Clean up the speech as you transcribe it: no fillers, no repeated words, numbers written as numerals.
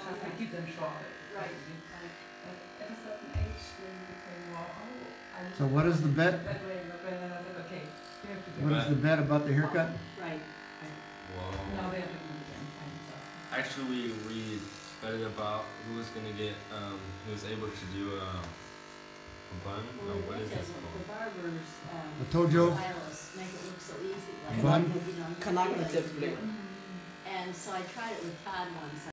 just to keep them shorter. Right. But at a certain age, they became more, I So what is the bet? that way, and then I said, okay, you have to do What that. is the bet about the haircut? Right. Now Wow. they have to do it again, and stuff. Actually, we betted about who was gonna get, who was able to do a bun. Well, Or what is this the called? barbers, The Tojo? stylists make it look so easy, like, Bun? you know, you Collaborative do it. blue. And so I tried it with Todd once,